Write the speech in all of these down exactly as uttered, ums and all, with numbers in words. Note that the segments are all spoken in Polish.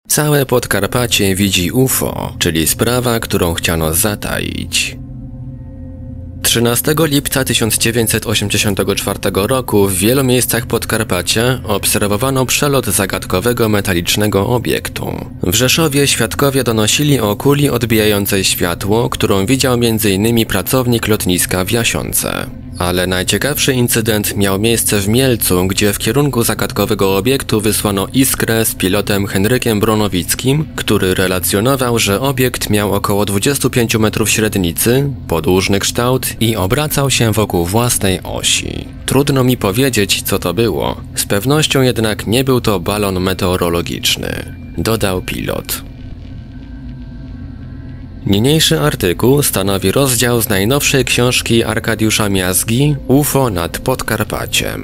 Całe Podkarpacie widzi U F O, czyli sprawa, którą chciano zataić. trzynastego lipca tysiąc dziewięćset osiemdziesiątego czwartego roku w wielu miejscach Podkarpacia obserwowano przelot zagadkowego metalicznego obiektu. W Rzeszowie świadkowie donosili o kuli odbijającej światło, którą widział między innymi pracownik lotniska w Jasionce. Ale najciekawszy incydent miał miejsce w Mielcu, gdzie w kierunku zagadkowego obiektu wysłano iskrę z pilotem Henrykiem Bronowickim, który relacjonował, że obiekt miał około dwadzieścia pięć metrów średnicy, podłużny kształt i obracał się wokół własnej osi. Trudno mi powiedzieć, co to było. Z pewnością jednak nie był to balon meteorologiczny, dodał pilot. Niniejszy artykuł stanowi rozdział z najnowszej książki Arkadiusza Miazgi U F O nad Podkarpaciem.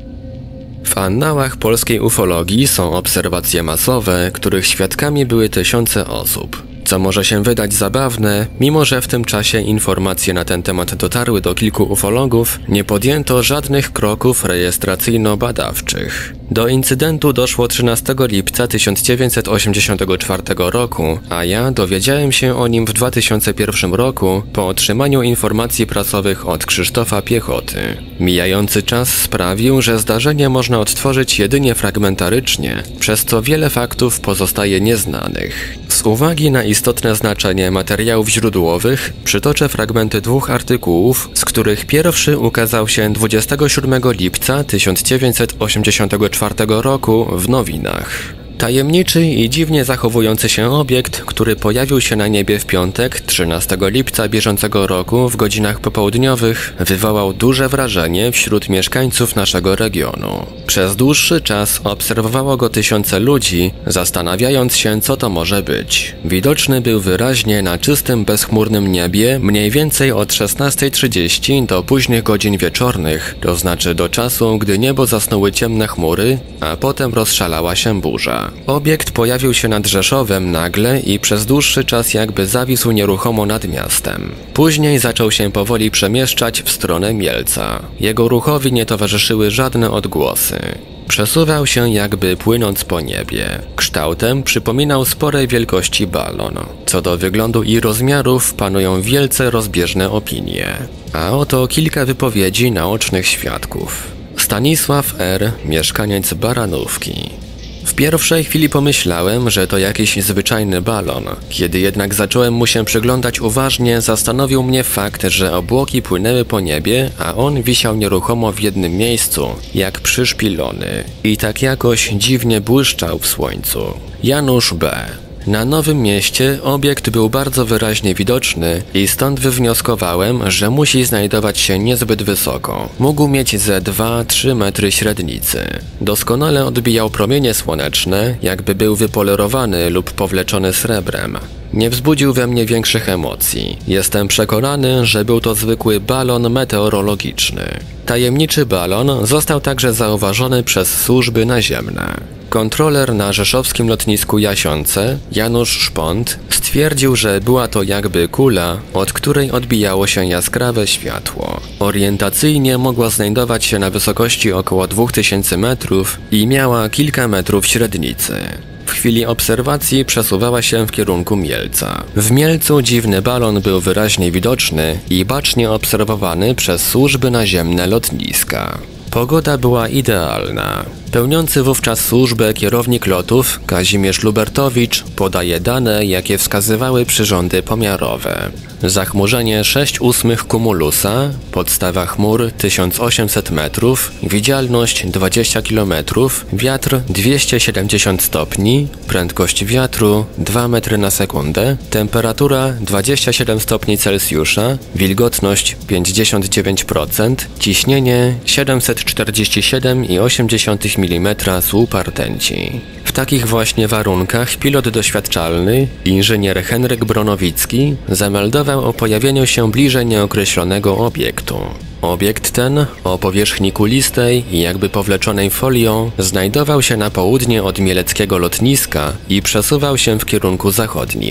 W annałach polskiej ufologii są obserwacje masowe, których świadkami były tysiące osób. Co może się wydać zabawne, mimo że w tym czasie informacje na ten temat dotarły do kilku ufologów, nie podjęto żadnych kroków rejestracyjno-badawczych. Do incydentu doszło trzynastego lipca tysiąc dziewięćset osiemdziesiątego czwartego roku, a ja dowiedziałem się o nim w dwa tysiące pierwszym roku po otrzymaniu informacji prasowych od Krzysztofa Piechoty. Mijający czas sprawił, że zdarzenie można odtworzyć jedynie fragmentarycznie, przez co wiele faktów pozostaje nieznanych. Z uwagi na istotne znaczenie materiałów źródłowych przytoczę fragmenty dwóch artykułów, z których pierwszy ukazał się dwudziestego siódmego lipca tysiąc dziewięćset osiemdziesiątego czwartego roku w Nowinach. Tajemniczy i dziwnie zachowujący się obiekt, który pojawił się na niebie w piątek, trzynastego lipca bieżącego roku w godzinach popołudniowych, wywołał duże wrażenie wśród mieszkańców naszego regionu. Przez dłuższy czas obserwowało go tysiące ludzi, zastanawiając się, co to może być. Widoczny był wyraźnie na czystym, bezchmurnym niebie mniej więcej od szesnastej trzydzieści do późnych godzin wieczornych, to znaczy do czasu, gdy niebo zasnuły ciemne chmury, a potem rozszalała się burza. Obiekt pojawił się nad Rzeszowem nagle i przez dłuższy czas jakby zawisł nieruchomo nad miastem. Później zaczął się powoli przemieszczać w stronę Mielca. Jego ruchowi nie towarzyszyły żadne odgłosy. Przesuwał się jakby płynąc po niebie. Kształtem przypominał sporej wielkości balon. Co do wyglądu i rozmiarów panują wielce rozbieżne opinie. A oto kilka wypowiedzi naocznych świadków. Stanisław R., mieszkaniec Baranówki. W pierwszej chwili pomyślałem, że to jakiś zwyczajny balon. Kiedy jednak zacząłem mu się przyglądać uważnie, zastanowił mnie fakt, że obłoki płynęły po niebie, a on wisiał nieruchomo w jednym miejscu, jak przyszpilony. I tak jakoś dziwnie błyszczał w słońcu. Janusz B. Na Nowym Mieście obiekt był bardzo wyraźnie widoczny i stąd wywnioskowałem, że musi znajdować się niezbyt wysoko. Mógł mieć ze dwa do trzech metry średnicy. Doskonale odbijał promienie słoneczne, jakby był wypolerowany lub powleczony srebrem. Nie wzbudził we mnie większych emocji. Jestem przekonany, że był to zwykły balon meteorologiczny. Tajemniczy balon został także zauważony przez służby naziemne. Kontroler na rzeszowskim lotnisku Jasionce, Janusz Szpont, stwierdził, że była to jakby kula, od której odbijało się jaskrawe światło. Orientacyjnie mogła znajdować się na wysokości około dwóch tysięcy metrów i miała kilka metrów średnicy. W chwili obserwacji przesuwała się w kierunku Mielca. W Mielcu dziwny balon był wyraźnie widoczny i bacznie obserwowany przez służby naziemne lotniska. Pogoda była idealna. Pełniący wówczas służbę kierownik lotów Kazimierz Lubertowicz podaje dane, jakie wskazywały przyrządy pomiarowe. Zachmurzenie sześć ósmych kumulusa, podstawa chmur tysiąc osiemset metrów, widzialność dwadzieścia kilometrów, wiatr dwieście siedemdziesiąt stopni, prędkość wiatru dwa metry na sekundę, temperatura dwadzieścia siedem stopni Celsjusza, wilgotność pięćdziesiąt dziewięć procent, ciśnienie siedemset czterdzieści siedem i osiem dziesiątych milimetra słupa rtęci. W takich właśnie warunkach pilot doświadczalny, inżynier Henryk Bronowicki, zameldował o pojawieniu się bliżej nieokreślonego obiektu. Obiekt ten, o powierzchni kulistej i jakby powleczonej folią, znajdował się na południe od mieleckiego lotniska i przesuwał się w kierunku zachodnim.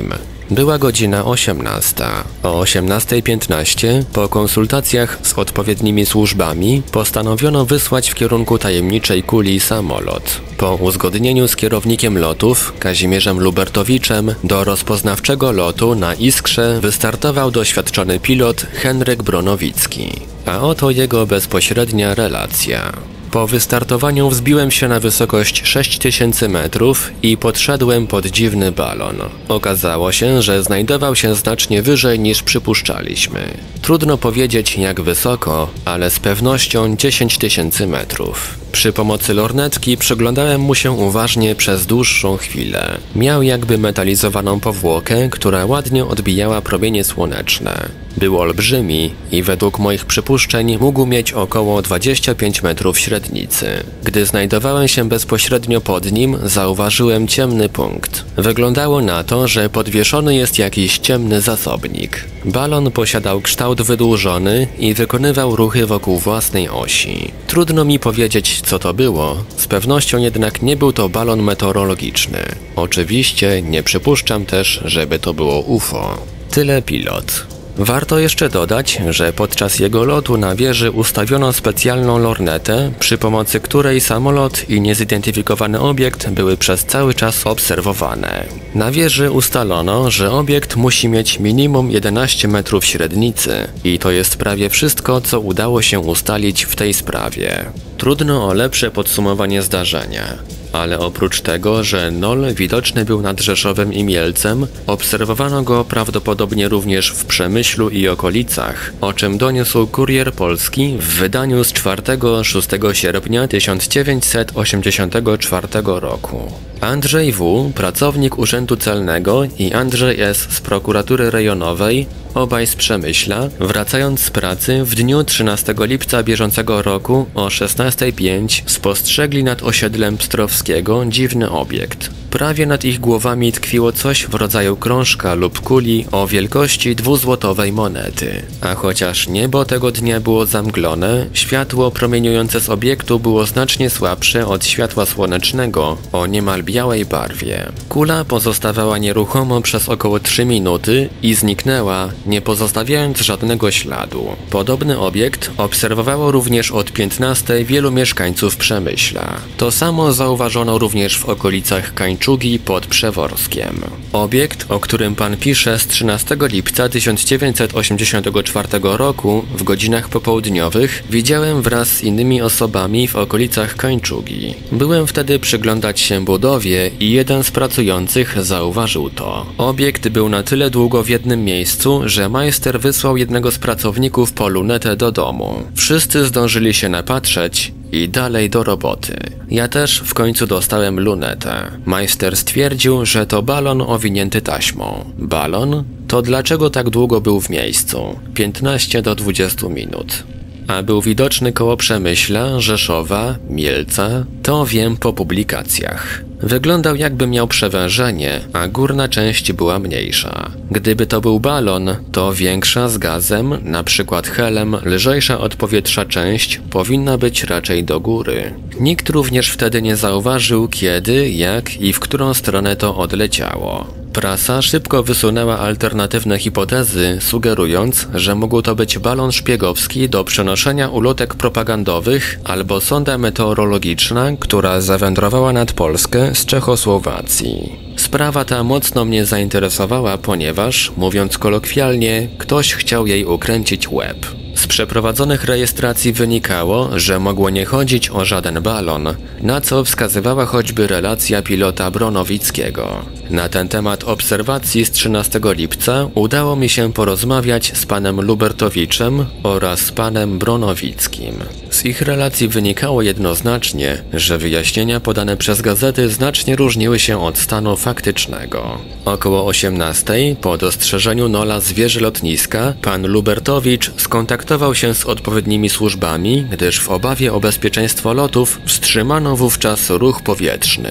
Była godzina osiemnasta. O osiemnastej piętnaście, po konsultacjach z odpowiednimi służbami, postanowiono wysłać w kierunku tajemniczej kuli samolot. Po uzgodnieniu z kierownikiem lotów, Kazimierzem Lubertowiczem, do rozpoznawczego lotu na Iskrze wystartował doświadczony pilot Henryk Bronowicki. A oto jego bezpośrednia relacja. Po wystartowaniu wzbiłem się na wysokość sześć tysięcy metrów i podszedłem pod dziwny balon. Okazało się, że znajdował się znacznie wyżej niż przypuszczaliśmy. Trudno powiedzieć jak wysoko, ale z pewnością dziesięć tysięcy metrów. Przy pomocy lornetki przyglądałem mu się uważnie przez dłuższą chwilę. Miał jakby metalizowaną powłokę, która ładnie odbijała promienie słoneczne. Był olbrzymi i według moich przypuszczeń mógł mieć około dwadzieścia pięć metrów średnicy. Gdy znajdowałem się bezpośrednio pod nim, zauważyłem ciemny punkt. Wyglądało na to, że podwieszony jest jakiś ciemny zasobnik. Balon posiadał kształt wydłużony i wykonywał ruchy wokół własnej osi. Trudno mi powiedzieć, co to było, z pewnością jednak nie był to balon meteorologiczny. Oczywiście nie przypuszczam też, żeby to było U F O. Tyle pilot. Warto jeszcze dodać, że podczas jego lotu na wieży ustawiono specjalną lornetę, przy pomocy której samolot i niezidentyfikowany obiekt były przez cały czas obserwowane. Na wieży ustalono, że obiekt musi mieć minimum jedenaście metrów średnicy i to jest prawie wszystko, co udało się ustalić w tej sprawie. Trudno o lepsze podsumowanie zdarzenia. Ale oprócz tego, że Nol widoczny był nad Rzeszowem i Mielcem, obserwowano go prawdopodobnie również w Przemyślu i okolicach, o czym doniósł Kurier Polski w wydaniu z czwartego do szóstego sierpnia tysiąc dziewięćset osiemdziesiątego czwartego roku. Andrzej W., pracownik Urzędu Celnego, i Andrzej S. z prokuratury rejonowej, obaj z Przemyśla, wracając z pracy w dniu trzynastego lipca bieżącego roku o szesnasta pięć spostrzegli nad osiedlem Pstrowskiego dziwny obiekt. Prawie nad ich głowami tkwiło coś w rodzaju krążka lub kuli o wielkości dwuzłotowej monety. A chociaż niebo tego dnia było zamglone, światło promieniujące z obiektu było znacznie słabsze od światła słonecznego o niemal białej barwie. Kula pozostawała nieruchomo przez około trzy minuty i zniknęła, nie pozostawiając żadnego śladu. Podobny obiekt obserwowało również od piętnastej wielu mieszkańców Przemyśla. To samo zauważono również w okolicach Kańczugi pod Przeworskiem. Obiekt, o którym pan pisze, z trzynastego lipca tysiąc dziewięćset osiemdziesiątego czwartego roku w godzinach popołudniowych widziałem wraz z innymi osobami w okolicach Kańczugi. Byłem wtedy przyglądać się budowie i jeden z pracujących zauważył to. Obiekt był na tyle długo w jednym miejscu, że majster wysłał jednego z pracowników po lunetę do domu. Wszyscy zdążyli się napatrzeć i dalej do roboty. Ja też w końcu dostałem lunetę. Majster stwierdził, że to balon owinięty taśmą. Balon? To dlaczego tak długo był w miejscu? piętnaście do dwudziestu minut. A był widoczny koło Przemyśla, Rzeszowa, Mielca? To wiem po publikacjach. Wyglądał jakby miał przewężenie, a górna część była mniejsza. Gdyby to był balon, to większa z gazem, na przykład helem, lżejsza od powietrza część powinna być raczej do góry. Nikt również wtedy nie zauważył kiedy, jak i w którą stronę to odleciało. Prasa szybko wysunęła alternatywne hipotezy, sugerując, że mógł to być balon szpiegowski do przenoszenia ulotek propagandowych albo sonda meteorologiczna, która zawędrowała nad Polskę z Czechosłowacji. Sprawa ta mocno mnie zainteresowała, ponieważ, mówiąc kolokwialnie, ktoś chciał jej ukręcić łeb. Z przeprowadzonych rejestracji wynikało, że mogło nie chodzić o żaden balon, na co wskazywała choćby relacja pilota Bronowickiego. Na ten temat obserwacji z trzynastego lipca udało mi się porozmawiać z panem Lubertowiczem oraz z panem Bronowickim. Z ich relacji wynikało jednoznacznie, że wyjaśnienia podane przez gazety znacznie różniły się od stanu faktycznego. Około osiemnastej, po dostrzeżeniu Nola z wieży lotniska, pan Lubertowicz skontaktował się z odpowiednimi służbami, gdyż w obawie o bezpieczeństwo lotów wstrzymano wówczas ruch powietrzny.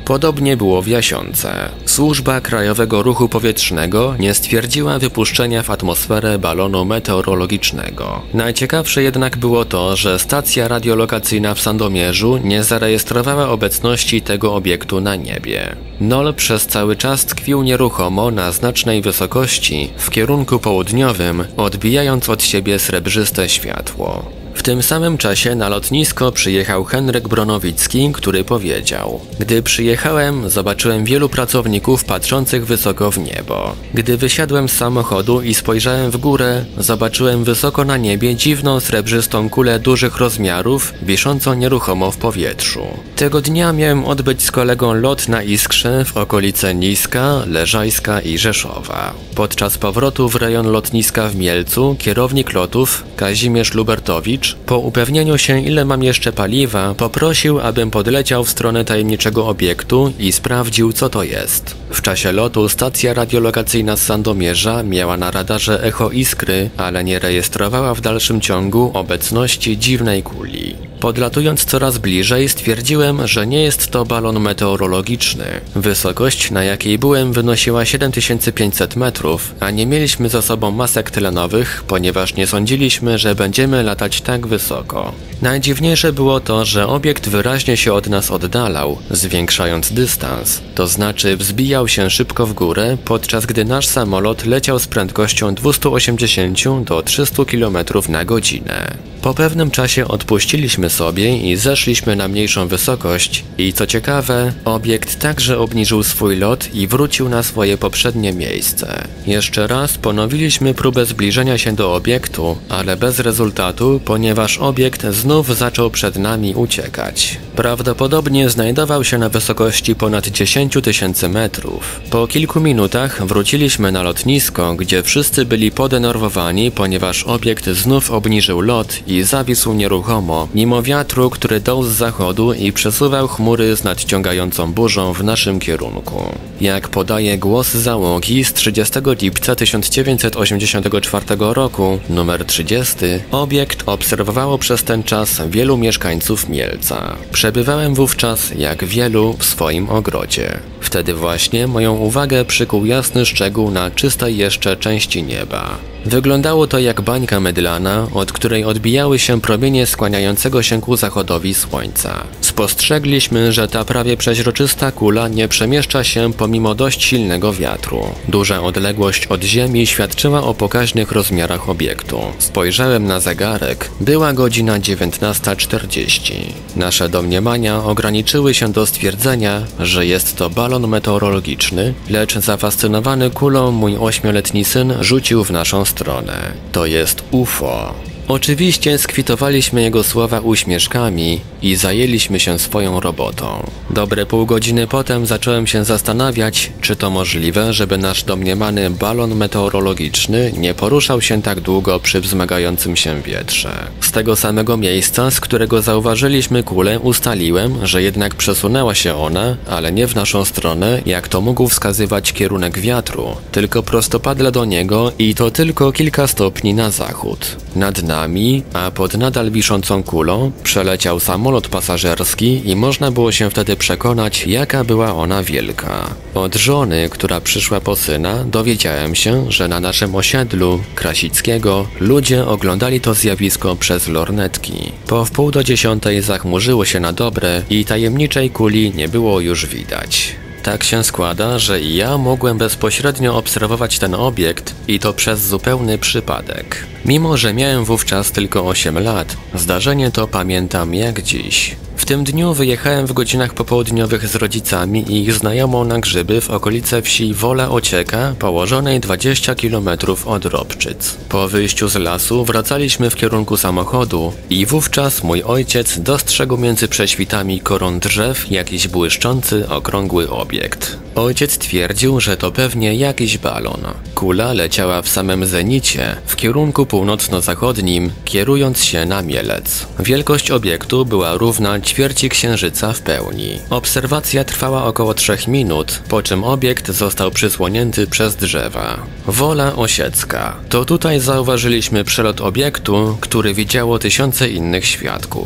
Podobnie było w Jasionce. Służba Krajowego Ruchu Powietrznego nie stwierdziła wypuszczenia w atmosferę balonu meteorologicznego. Najciekawsze jednak było to, że stacja radiolokacyjna w Sandomierzu nie zarejestrowała obecności tego obiektu na niebie. Nol przez cały czas tkwił nieruchomo na znacznej wysokości w kierunku południowym, odbijając od siebie srebrzyste światło. W tym samym czasie na lotnisko przyjechał Henryk Bronowicki, który powiedział: Gdy przyjechałem, zobaczyłem wielu pracowników patrzących wysoko w niebo. Gdy wysiadłem z samochodu i spojrzałem w górę, zobaczyłem wysoko na niebie dziwną srebrzystą kulę dużych rozmiarów, wiszącą nieruchomo w powietrzu. Tego dnia miałem odbyć z kolegą lot na Iskrze w okolice Niska, Leżajska i Rzeszowa. Podczas powrotu w rejon lotniska w Mielcu kierownik lotów, Kazimierz Lubertowicz, po upewnieniu się, ile mam jeszcze paliwa, poprosił, abym podleciał w stronę tajemniczego obiektu i sprawdził, co to jest. W czasie lotu stacja radiolokacyjna z Sandomierza miała na radarze echo Iskry, ale nie rejestrowała w dalszym ciągu obecności dziwnej kuli. Podlatując coraz bliżej, stwierdziłem, że nie jest to balon meteorologiczny. Wysokość, na jakiej byłem, wynosiła siedem tysięcy pięćset metrów, a nie mieliśmy za sobą masek tlenowych, ponieważ nie sądziliśmy, że będziemy latać tak wysoko. Najdziwniejsze było to, że obiekt wyraźnie się od nas oddalał, zwiększając dystans, to znaczy wzbijał się szybko w górę, podczas gdy nasz samolot leciał z prędkością dwieście osiemdziesiąt do trzystu kilometrów na godzinę. Po pewnym czasie odpuściliśmy sobie i zeszliśmy na mniejszą wysokość i co ciekawe, obiekt także obniżył swój lot i wrócił na swoje poprzednie miejsce. Jeszcze raz ponowiliśmy próbę zbliżenia się do obiektu, ale bez rezultatu, ponieważ obiekt znów zaczął przed nami uciekać. Prawdopodobnie znajdował się na wysokości ponad dziesięć tysięcy metrów. Po kilku minutach wróciliśmy na lotnisko, gdzie wszyscy byli podenerwowani, ponieważ obiekt znów obniżył lot i zawisł nieruchomo, mimo wiatru, który dął z zachodu i przesuwał chmury z nadciągającą burzą w naszym kierunku. Jak podaje głos załogi z trzydziestego lipca tysiąc dziewięćset osiemdziesiątego czwartego roku, numer trzydziesty, obiekt obserwowało przez ten czas wielu mieszkańców Mielca. Przebywałem wówczas, jak wielu, w swoim ogrodzie. Wtedy właśnie moją uwagę przykuł jasny szczegół na czystej jeszcze części nieba. Wyglądało to jak bańka mydlana, od której odbijały się promienie skłaniającego się ku zachodowi słońca. Spostrzegliśmy, że ta prawie przeźroczysta kula nie przemieszcza się pomimo dość silnego wiatru. Duża odległość od ziemi świadczyła o pokaźnych rozmiarach obiektu. Spojrzałem na zegarek. Była godzina dziewiętnasta czterdzieści. Nasze domniemania ograniczyły się do stwierdzenia, że jest to balon meteorologiczny, lecz zafascynowany kulą mój ośmioletni syn rzucił w naszą stronę. To jest U F O. Oczywiście skwitowaliśmy jego słowa uśmieszkami i zajęliśmy się swoją robotą. Dobre pół godziny potem zacząłem się zastanawiać, czy to możliwe, żeby nasz domniemany balon meteorologiczny nie poruszał się tak długo przy wzmagającym się wietrze. Z tego samego miejsca, z którego zauważyliśmy kulę, ustaliłem, że jednak przesunęła się ona, ale nie w naszą stronę, jak to mógł wskazywać kierunek wiatru, tylko prostopadle do niego i to tylko kilka stopni na zachód. Nad nami, a pod nadal wiszącą kulą, przeleciał samolot pasażerski i można było się wtedy przekonać, jaka była ona wielka. Od żony, która przyszła po syna, dowiedziałem się, że na naszym osiedlu Krasickiego ludzie oglądali to zjawisko przez lornetki. Po wpół do dziesiątej zachmurzyło się na dobre i tajemniczej kuli nie było już widać. Tak się składa, że i ja mogłem bezpośrednio obserwować ten obiekt i to przez zupełny przypadek. Mimo że miałem wówczas tylko osiem lat, zdarzenie to pamiętam jak dziś. W tym dniu wyjechałem w godzinach popołudniowych z rodzicami i ich znajomą na grzyby w okolice wsi Wola Ocieka, położonej dwadzieścia kilometrów od Robczyc. Po wyjściu z lasu wracaliśmy w kierunku samochodu i wówczas mój ojciec dostrzegł między prześwitami koron drzew jakiś błyszczący, okrągły obiekt. Ojciec twierdził, że to pewnie jakiś balon. Kula leciała w samym zenicie, w kierunku północno-zachodnim, kierując się na Mielec. Wielkość obiektu była równa ćwierci księżyca w pełni. Obserwacja trwała około trzech minut, po czym obiekt został przysłonięty przez drzewa. Wola Osiecka. To tutaj zauważyliśmy przelot obiektu, który widziało tysiące innych świadków.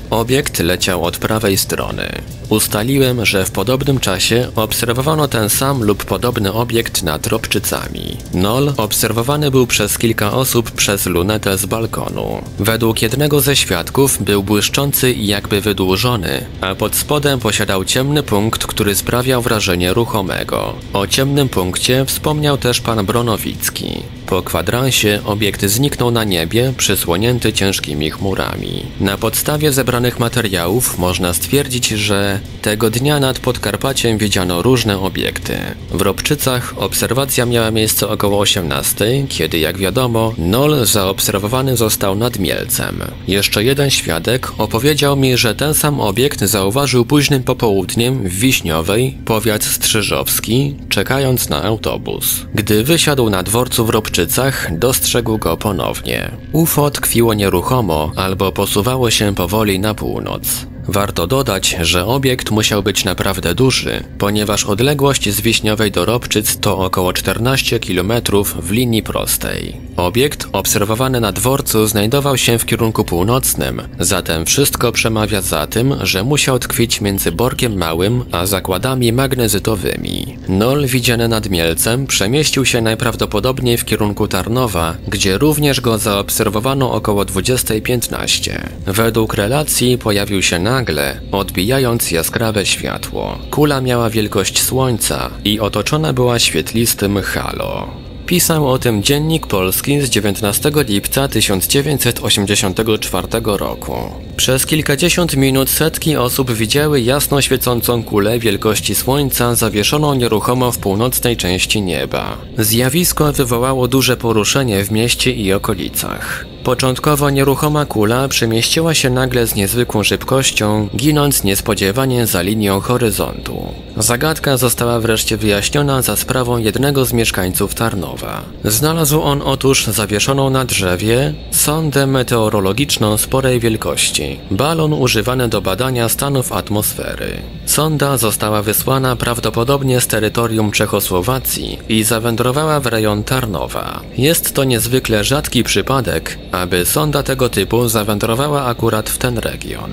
Obiekt leciał od prawej strony. Ustaliłem, że w podobnym czasie obserwowano ten sam lub podobny obiekt nad Ropczycami. Nol obserwowany był przez kilka osób przez lunetę z balkonu. Według jednego ze świadków był błyszczący i jakby wydłużony, a pod spodem posiadał ciemny punkt, który sprawiał wrażenie ruchomego. O ciemnym punkcie wspomniał też pan Bronowicki. Po kwadransie obiekt zniknął na niebie, przysłonięty ciężkimi chmurami. Na podstawie zebranych materiałów można stwierdzić, że tego dnia nad Podkarpaciem widziano różne obiekty. W Ropczycach obserwacja miała miejsce około osiemnastej, kiedy, jak wiadomo, Nol zaobserwowany został nad Mielcem. Jeszcze jeden świadek opowiedział mi, że ten sam obiekt zauważył późnym popołudniem w Wiśniowej, powiat strzyżowski, czekając na autobus. Gdy wysiadł na dworcu w Ropczycach, dostrzegł go ponownie. U F O tkwiło nieruchomo albo posuwało się powoli na północ. Warto dodać, że obiekt musiał być naprawdę duży, ponieważ odległość z Wiśniowej do Ropczyc to około czternaście kilometrów w linii prostej. Obiekt obserwowany na dworcu znajdował się w kierunku północnym, zatem wszystko przemawia za tym, że musiał tkwić między Borkiem Małym a zakładami magnezytowymi. Nol widziany nad Mielcem przemieścił się najprawdopodobniej w kierunku Tarnowa, gdzie również go zaobserwowano około dwudziestej piętnaście. Według relacji pojawił się na nagle, odbijając jaskrawe światło. Kula miała wielkość Słońca i otoczona była świetlistym halo. Pisał o tym Dziennik Polski z dziewiętnastego lipca tysiąc dziewięćset osiemdziesiątego czwartego roku. Przez kilkadziesiąt minut setki osób widziały jasno świecącą kulę wielkości Słońca zawieszoną nieruchomo w północnej części nieba. Zjawisko wywołało duże poruszenie w mieście i okolicach. Początkowo nieruchoma kula przemieściła się nagle z niezwykłą szybkością, ginąc niespodziewanie za linią horyzontu. Zagadka została wreszcie wyjaśniona za sprawą jednego z mieszkańców Tarnowa. Znalazł on otóż zawieszoną na drzewie sondę meteorologiczną sporej wielkości, balon używany do badania stanów atmosfery. Sonda została wysłana prawdopodobnie z terytorium Czechosłowacji i zawędrowała w rejon Tarnowa. Jest to niezwykle rzadki przypadek, aby sonda tego typu zawędrowała akurat w ten region.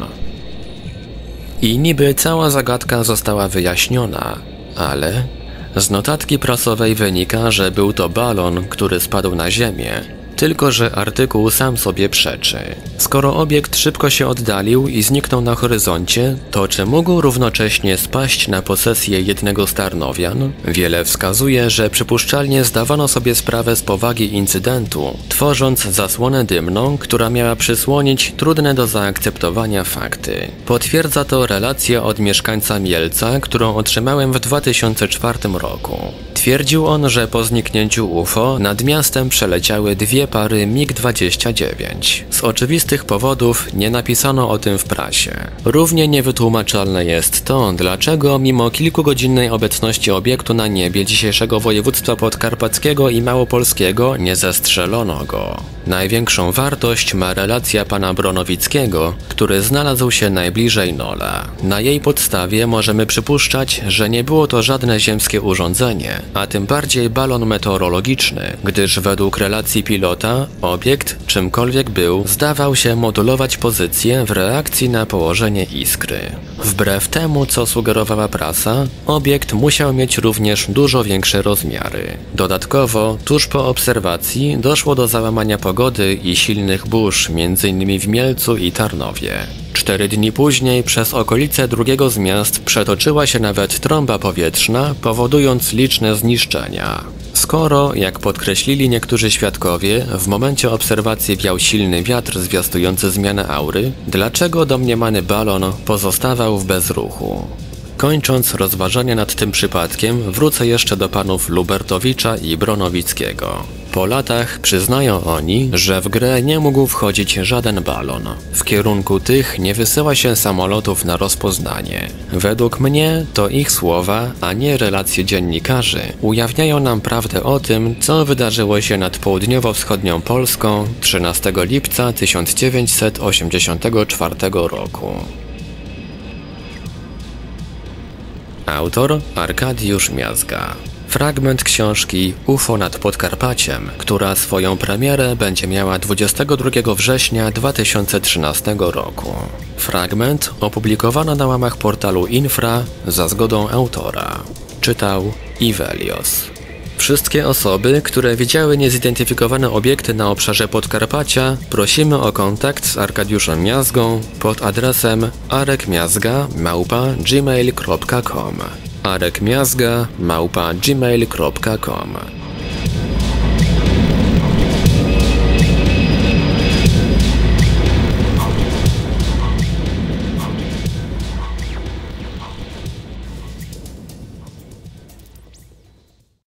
I niby cała zagadka została wyjaśniona, ale z notatki prasowej wynika, że był to balon, który spadł na ziemię, tylko że artykuł sam sobie przeczy. Skoro obiekt szybko się oddalił i zniknął na horyzoncie, to czy mógł równocześnie spaść na posesję jednego z Tarnowian? Wiele wskazuje, że przypuszczalnie zdawano sobie sprawę z powagi incydentu, tworząc zasłonę dymną, która miała przysłonić trudne do zaakceptowania fakty. Potwierdza to relacja od mieszkańca Mielca, którą otrzymałem w dwa tysiące czwartym roku. Twierdził on, że po zniknięciu U F O nad miastem przeleciały dwie pary mig dwadzieścia dziewięć. Z oczywistych powodów nie napisano o tym w prasie. Równie niewytłumaczalne jest to, dlaczego mimo kilkugodzinnej obecności obiektu na niebie dzisiejszego województwa podkarpackiego i małopolskiego nie zestrzelono go. Największą wartość ma relacja pana Bronowickiego, który znalazł się najbliżej Nola. Na jej podstawie możemy przypuszczać, że nie było to żadne ziemskie urządzenie, a tym bardziej balon meteorologiczny, gdyż według relacji pilota obiekt, czymkolwiek był, zdawał się modulować pozycję w reakcji na położenie iskry. Wbrew temu, co sugerowała prasa, obiekt musiał mieć również dużo większe rozmiary. Dodatkowo, tuż po obserwacji doszło do załamania pogody i silnych burz, między innymi w Mielcu i Tarnowie. Cztery dni później przez okolice drugiego z miast przetoczyła się nawet trąba powietrzna, powodując liczne zniszczenia. Skoro, jak podkreślili niektórzy świadkowie, w momencie obserwacji wiał silny wiatr zwiastujący zmianę aury, dlaczego domniemany balon pozostawał w bezruchu? Kończąc rozważania nad tym przypadkiem, wrócę jeszcze do panów Lubertowicza i Bronowickiego. Po latach przyznają oni, że w grę nie mógł wchodzić żaden balon. W kierunku tych nie wysyła się samolotów na rozpoznanie. Według mnie to ich słowa, a nie relacje dziennikarzy, ujawniają nam prawdę o tym, co wydarzyło się nad południowo-wschodnią Polską trzynastego lipca tysiąc dziewięćset osiemdziesiątego czwartego roku. Autor Arkadiusz Miazga. fragment książki U F O nad Podkarpaciem, która swoją premierę będzie miała dwudziestego drugiego września dwa tysiące trzynastego roku. Fragment opublikowano na łamach portalu Infra za zgodą autora. Czytał Ivelios. Wszystkie osoby, które widziały niezidentyfikowane obiekty na obszarze Podkarpacia, prosimy o kontakt z Arkadiuszem Miazgą pod adresem arekmiazga małpa gmail kropka com arekmiazga małpa gmail kropka com